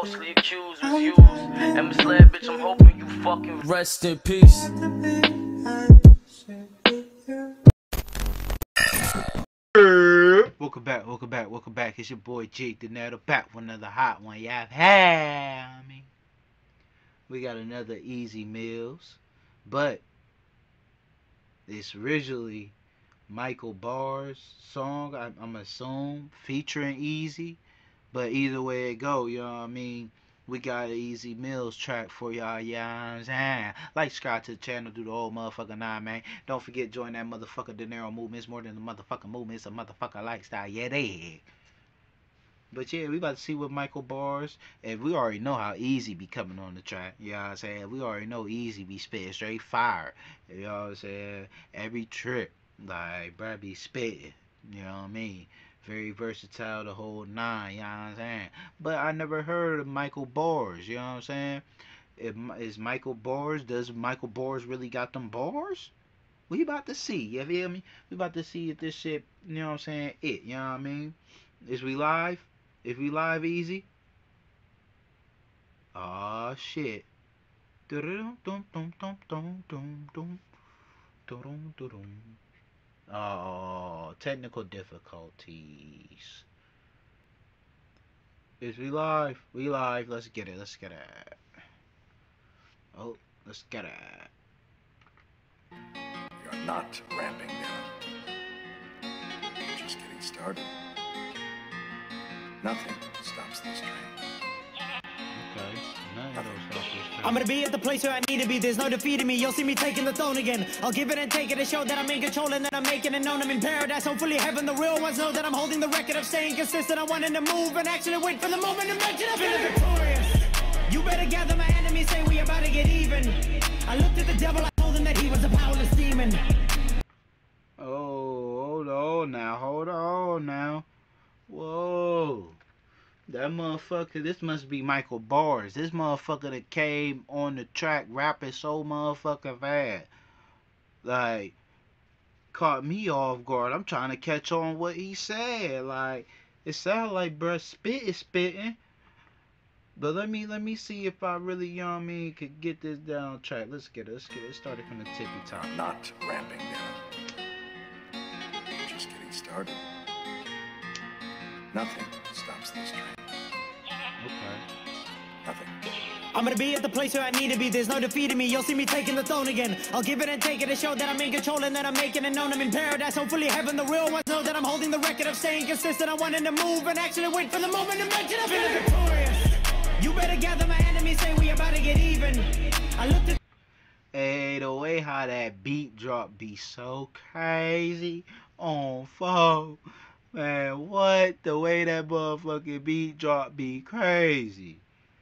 falsely accused, was used, and misled, bitch, I'm hoping you fucking rest in peace. Welcome back. It's your boy Jake the Nettle back with another hot one. Y'all have me. We got another Easy Mills, but it's originally Michael Barr's song, I'm assume, featuring Easy. But either way it go, you know what I mean? We got an Easy Mills track for y'all, you know what I'm saying? Like, subscribe to the channel, do the whole motherfucker 9, man. Don't forget, join that motherfucker De Niro movement. It's more than a motherfucking movement, it's a motherfucker lifestyle, yeah, they. But yeah, we about to see what Michael Barr's, and we already know how Easy be coming on the track, you know what I'm saying? We already know Easy be spitting straight fire, you know what I'm saying? Every trip, like, bruh be spitting, you know what I mean? Very versatile, the whole 9, you know what I'm saying? But I never heard of Michael Barr's, you know what I'm saying? Is Michael Barr's, does Michael Barr's really got them bars? We about to see, you feel me? We about to see if this shit, you know what I'm saying, you know what I mean? Is we live? If we live, Easy? Aw, shit. Oh, technical difficulties. Is we live? We live. Let's get it. Let's get it. Oh, let's get it. You're not ramping down. You're just getting started. Nothing stops this train. Okay. I'm gonna be at the place where I need to be. There's no defeating me. You'll see me taking the throne again. I'll give it and take it to show that I'm in control and that I'm making it known. I'm in paradise, hopefully heaven. The real ones know that I'm holding the record of staying consistent. I wanted to move and actually wait for the moment to mention I'm feeling victorious. You better gather my enemies, say we about to get even. I looked at the devil, I told him that he was a powerless demon. Oh, hold on now. Whoa. That motherfucker, this must be Michael Barr's. This motherfucker that came on the track rapping so motherfucking fast. Like, caught me off guard. I'm trying to catch on what he said. Like, it sounded like bruh spitting. But let me see if I really, you know what I mean, could get this down track. Let's get it. It started from the tippy top. Not ramping down. You're just getting started. Nothing stops this train. Okay. Nothing. I'm gonna be at the place where I need to be. There's no defeating me. You'll see me taking the throne again. I'll give it and take it to show that I'm in control and that I'm making it known. I'm in paradise, hopefully heaven. The real ones know that I'm holding the record of staying consistent. I wanted to move and actually wait for the moment to mention I'm feeling victorious. You better gather my enemies, say we about to get even. I looked at. Hey, the way how that beat drop be so crazy on phone. Man, what? The way that motherfucking beat drop be crazy.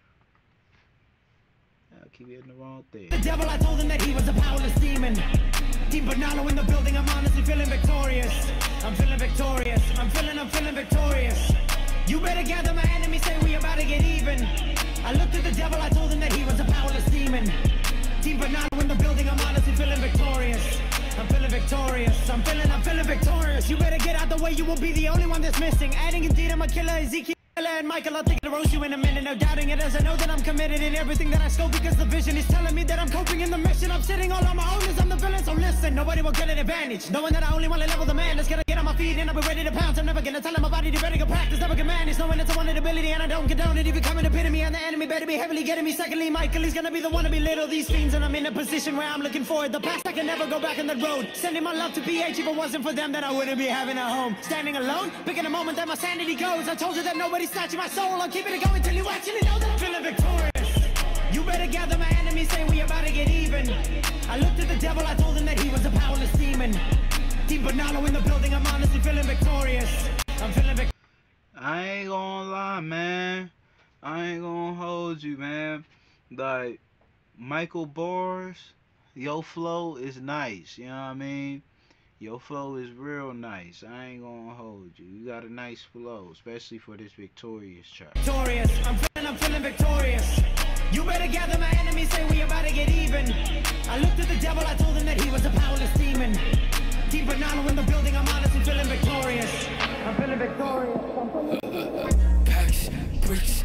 I'll keep hitting the wrong thing. The devil, I told him that he was a powerless demon. Team Bernalo in the building, I'm honestly feeling victorious. I'm feeling victorious. I'm feeling victorious. You better gather my enemies, say we about to get even. I looked at the devil, I told him that he was a powerless demon. Team Bernalo in the building, I'm honestly feeling victorious. I'm feeling victorious. I'm feeling victorious. You better get out the way, you will be the only one that's missing. Adding indeed, I'm a killer, Ezekiel and Michael. I'll think to roast you in a minute, no doubting it, as I know that I'm committed in everything that I scope, because the vision is telling me that I'm coping in the mission. I'm sitting all on my own as I'm the villain, so listen, nobody will get an advantage. Knowing that I only want to level the man that's gonna get on my feet and I'll be ready to pounce. I'm never gonna tell him my body to better go practice, never can manage. Knowing it's a wanted ability and I don't condone it. If you come in epitome and the enemy better be heavily getting me. Secondly, Michael, he's gonna be the one to be little these fiends, and I'm in a position where I'm looking forward. The past, I can never go back on that road. Sending my love to PH, if it wasn't for them, then I wouldn't be having a home. Standing alone, picking a moment that my sanity goes. I told you that nobody's snatching my soul. I'm keeping it going till you actually know that I'm feeling victorious. You better gather my enemies, say we about to get even. I looked at the devil, I told him that he was a powerless demon. Team Bernalo in the building, I'm honestly feeling victorious. I'm feeling victorious. I ain't gonna lie, man. I ain't gonna hold you, man. Like, Michael Barr's, your flow is nice, you know what I mean? Your flow is real nice. I ain't gonna hold you. You got a nice flow, especially for this victorious track. Victorious. I'm feeling victorious. You better gather my enemies, say we about to get even. I looked at the devil, I told him that he was a powerless demon. Team Bernalo in the building, I'm honestly feeling victorious. I'm feeling victorious. Packs, bricks, yeah.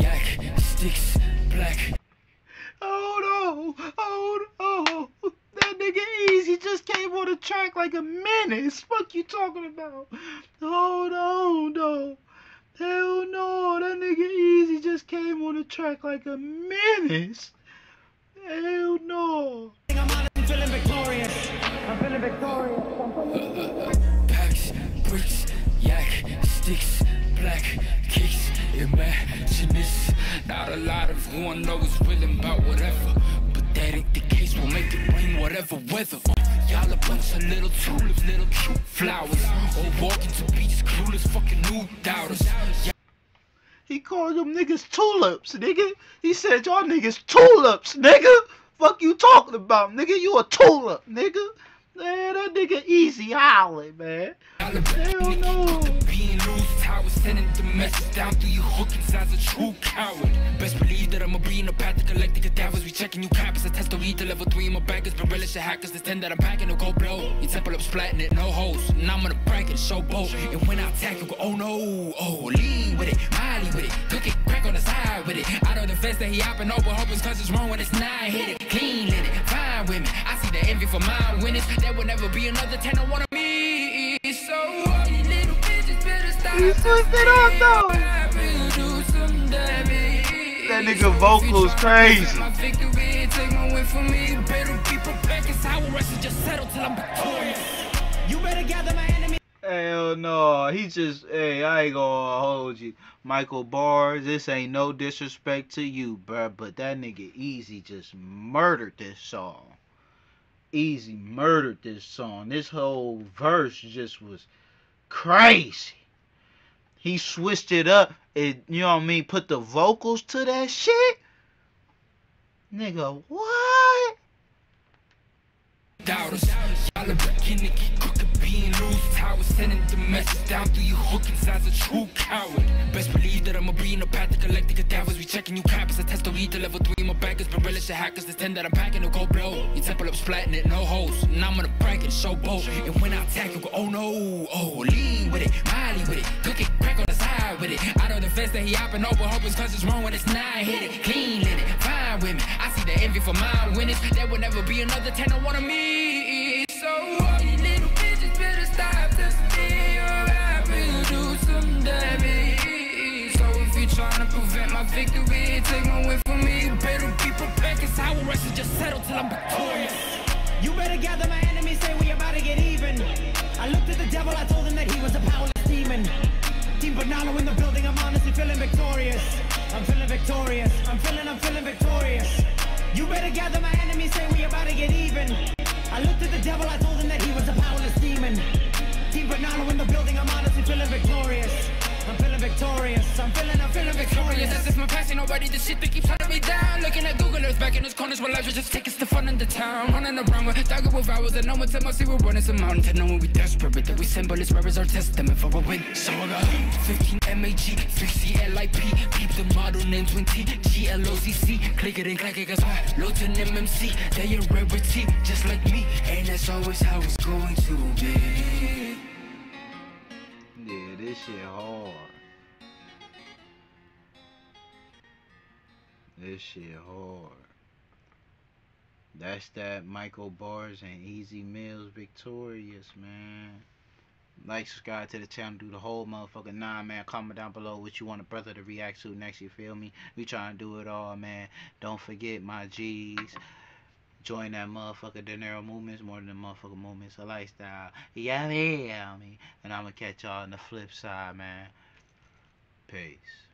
yak, sticks, black. Oh no, oh no. That nigga Easy just came on the track like a menace. Fuck you talking about? Oh no. Hell no, that nigga Easy just came on the track like a menace. Hell no. I'm feeling victorious. I'm feeling victorious. Packs, bricks, yak, sticks, black, kicks. Imagine this. Not a lot of one knows willing about whatever. But that ain't the case, we'll make it rain whatever weather. Y'all a bunch of little tulips, little cute flowers. Or walking to beaches, clueless fucking new doubters. He called them niggas tulips, nigga. He said y'all niggas tulips, nigga. Fuck you talking about, nigga? You a tulip, nigga. Man, that nigga Easy hollering, man. Hell no. Being loose, towers sending the message down through your hook inside a true coward. Best believe that I'ma be in a path to collect the cadavers. We checking you cappers. I test the weed to level 3 in my baggers. But relish the hackers. The 10 that I'm packing will go blow. Your temple up splatting it, no hoes. And I'm gonna break it, show boat. And when I attack, you go, oh no. Oh, lean with it, Molly with it. Cook it, crack on the side with it. Out of the fence that he hopping over. Hope it's cause it's wrong when it's 9. Hit it, clean in it, fine with me. I see the envy for my winners. There will never be another 10 on one of me. So all you little bitches better stop. He switched it up though. That nigga vocals crazy. My victory, take my win from me. You better be prepared, cause I will rest and just settle till I'm victorious. You better gather my enemy. Hell no. He just, hey, I ain't gonna hold you. Michael Bars, this ain't no disrespect to you, bruh, but that nigga Easy just murdered this song. Easy murdered this song. This whole verse just was crazy. He switched it up and, you know what I mean, put the vocals to that shit. Nigga, what? Doubters, y'all are beginning to get crooked, being loose. Towers sending the message down through your hook inside a true coward. Best believe that I'ma be in a path to collect the cadavers. We checking you cappers. I test the weed to level 3 in my baggers. But relish the hackers. The 10 that I'm packing will go blow. Your temple up splatting it, no hoes. And I'm gonna break it, show boat. And when I attack, you go, oh no. Oh, lean with it, Molly with it. Cook it, crack on the side with it. Out of the fence that he hopping over. Hope it's cause it's wrong when it's 9. Hit it, clean in it, fine with me. I see the envy for my winners. There will never be another 10 on one of me. So all you little bitches better stop testing me, or I will do some damage. So if you're trying to prevent my victory, take my win from me. You better be prepared, cause I will rest and just settle till I'm victorious. You better gather my enemies, say we about to get even. I looked at the devil, I told him that he was a powerless demon. Team Banalo in the building, I'm honestly feeling victorious. I'm feeling victorious, I'm feeling victorious. You better gather my enemies, say we about to get even. I looked at the devil, I told him that he was a powerless demon. Team Banalo in the building, I'm honestly feeling victorious. I'm feeling victorious, I'm feeling victorious. As if my past ain't already the shit that keeps hunting me down. Looking at Google Earth back in those corners where life was just taking stuff fun in the town. Running around with dagger with hours and no one tell us we're running some mountain. To know when we desperate, that we symbol is where is our testament for a win. So I got 15 MAG, 3 CLIP. Keep the model name 20 GLOCC. Click it and clack it, cause Loton MMC. They a rarity, just like me. And that's always how it's going to be. Yeah, this shit hard. This shit hard. That's that Michael Bars and Easy Mills victorious, man. Like, subscribe to the channel, do the whole motherfucking 9, man. Comment down below what you want a brother to react to next, you feel me? We trying to do it all, man. Don't forget, my G's. Join that motherfucker dinero movements, more than motherfucking movements, a lifestyle. Yeah, me. And I'ma catch y'all on the flip side, man. Peace.